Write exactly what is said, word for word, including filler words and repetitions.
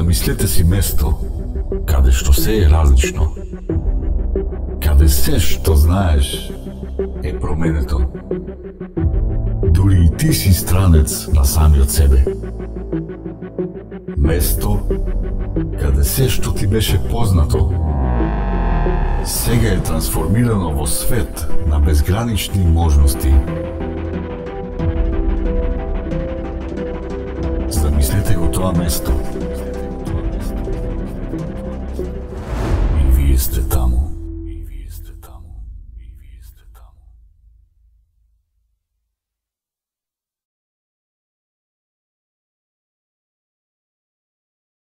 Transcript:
Замислете си место каде што се е различно, каде се што знаеш е променето. Дури и ти си странец на самиот себе. Место каде се што ти беше познато сега е трансформирано во свет на безгранични можности. Замислете го тоа место.